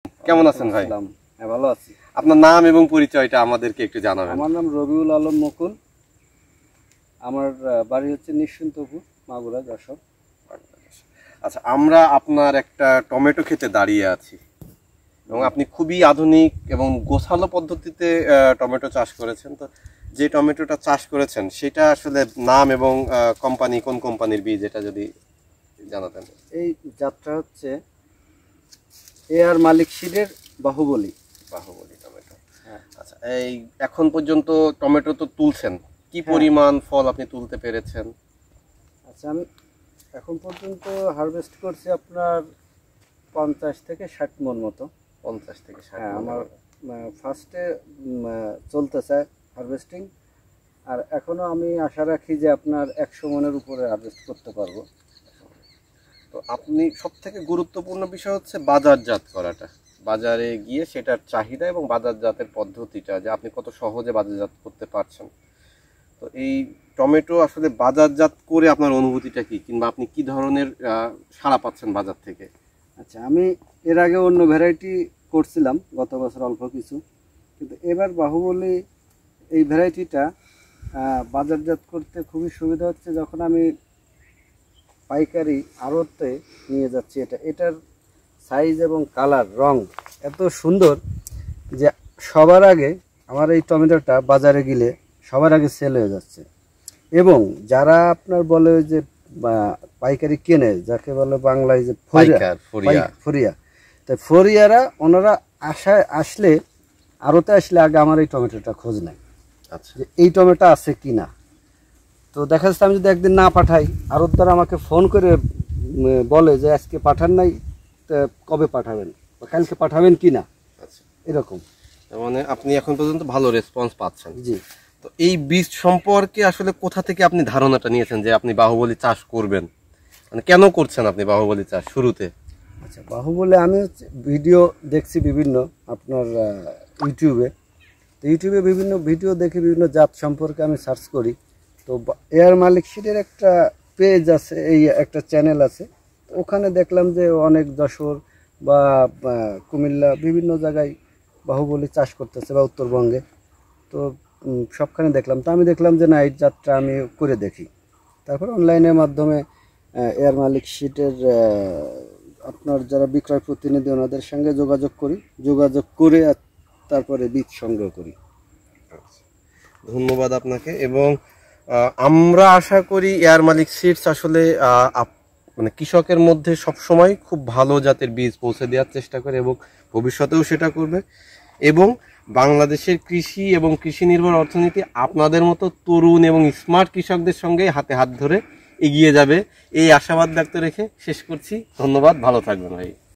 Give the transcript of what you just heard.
কেমন আছেন ভাই? হ্যাঁ, ভালো আছি। আপনার নাম এবং পরিচয়টা আমাদেরকে একটু জানাবেন। আমার নাম রবিউল আলম মুকুল। আমার বাড়ি হচ্ছে নিশ্চিন্তপুর, মাগুরা, যশোর। আচ্ছা, আমরা আপনার একটা টমেটো খেতে দাঁড়িয়ে আছি এবং আপনি খুবই আধুনিক এবং গোছালো পদ্ধতিতে টমেটো চাষ করেছেন। তো যে টমেটোটা চাষ করেছেন সেটা আসলে নাম এবং কোম্পানি, কোন কোম্পানির বীজ, এটা যদি জানাতেন। এই জাতটা হচ্ছে এআর মালিক সিডের বাহুবলী। বাহুবলী টমেটো। আচ্ছা, এই এখন পর্যন্ত টমেটো তো তুলছেন, কি পরিমাণ ফল আপনি তুলতে পেরেছেন? আচ্ছা, আমি এখন পর্যন্ত হারভেস্ট করছি আপনার 50 থেকে 60 মণ মতো। 50 থেকে 60। হ্যাঁ, আমার ফার্স্টে চলতেছে হারভেস্টিং, আর এখনো আমি আশা রাখি যে আপনার 100 মণের উপরে হারভেস্ট করতে পারবো। তো আপনি সবথেকে গুরুত্বপূর্ণ বিষয় হচ্ছে বাজারজাত করাটা, বাজারে গিয়ে সেটার চাহিদা এবং বাজারজাতের পদ্ধতিটা, যে আপনি কত সহজে বাজারজাত করতে পারছেন। তো এই টমেটো আসলে বাজারজাত করে আপনার অনুভূতিটা কি, কিংবা আপনি কি ধরনের সাড়া পাচ্ছেন বাজার থেকে? আচ্ছা, আমি এর আগে অন্য ভ্যারাইটি করছিলাম গত বছর অল্প কিছু, কিন্তু এবার বাহুবলী এই ভ্যারাইটিটা বাজারজাত করতে খুবই সুবিধা হচ্ছে। যখন আমি পাইকারি আড়তে নিয়ে যাচ্ছি, এটার সাইজ এবং কালার, রং এত সুন্দর যে সবার আগে আমার এই টমেটোটা বাজারে গেলে সবার আগে সেল হয়ে যাচ্ছে। এবং যারা আপনার বলে যে পাইকারি কেনে, যাকে বলে বাংলায় যে ফরিয়া, তাই ফরিয়ারা ওনারা আসলে আড়তে আসলে আগে আমার এই টমেটোটা খোঁজ নেয়। আচ্ছা, যে এই টমেটো আছে কি না। তো দেখা যাচ্ছে আমি যদি একদিন না পাঠাই, আড়তদার আমাকে ফোন করে বলে যে আজকে পাঠান নাই, কবে পাঠাবেন বা কালকে পাঠাবেন কি না। আচ্ছা, এরকম। মানে আপনি এখন পর্যন্ত ভালো রেসপন্স পাচ্ছেন। জি। তো এই বীজ সম্পর্কে আসলে কোথা থেকে আপনি ধারণাটা নিয়েছেন যে আপনি বাহুবলী চাষ করবেন, মানে কেন করছেন আপনি বাহুবলী চাষ শুরুতে? আচ্ছা, বাহুবলী আমি ভিডিও দেখছি বিভিন্ন আপনার ইউটিউবে। তো ইউটিউবে বিভিন্ন ভিডিও দেখে বিভিন্ন জাত সম্পর্কে আমি সার্চ করি। তো এআর মালিক সিডের একটা পেজ আছে, এই একটা চ্যানেল আছে, ওখানে দেখলাম যে অনেক যশোর বা কুমিল্লা বিভিন্ন জায়গায় বাহুবলী চাষ করতেছে, বা উত্তরবঙ্গে। তো সবখানে দেখলাম, তো আমি দেখলাম যে না, এই জাতটা আমি করে দেখি। তারপর অনলাইনের মাধ্যমে এআর মালিক সিডের আপনার যারা বিক্রয় প্রতিনিধি, ওনাদের সঙ্গে যোগাযোগ করে তারপরে বীজ সংগ্রহ করি। ধন্যবাদ আপনাকে। এবং আমরা আশা করি এআর মালিক সিডস আসলে মানে কৃষকের মধ্যে সবসময় খুব ভালো জাতের বীজ পৌঁছে দেওয়ার চেষ্টা করে এবং ভবিষ্যতেও সেটা করবে। এবং বাংলাদেশের কৃষি এবং কৃষি নির্ভর অর্থনীতি আপনাদের মতো তরুণ এবং স্মার্ট কৃষকদের সঙ্গে হাতে হাত ধরে এগিয়ে যাবে, এই আশাবাদ ব্যক্ত রেখে শেষ করছি। ধন্যবাদ, ভালো থাকবেন ভাই।